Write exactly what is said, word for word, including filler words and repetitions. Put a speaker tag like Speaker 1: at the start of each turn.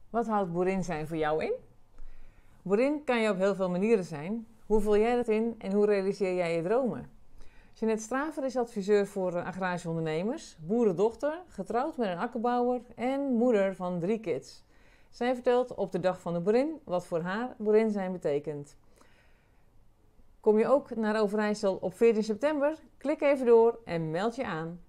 Speaker 1: Wat houdt boerin zijn voor jou in? Boerin kan je op heel veel manieren zijn. Hoe vul jij dat in en hoe realiseer jij je dromen? Jeanette Straver is adviseur voor agrarische ondernemers, boerendochter, getrouwd met een akkerbouwer en moeder van drie kids. Zij vertelt op de dag van de boerin wat voor haar boerin zijn betekent. Kom je ook naar Overijssel op veertien september? Klik even door en meld je aan.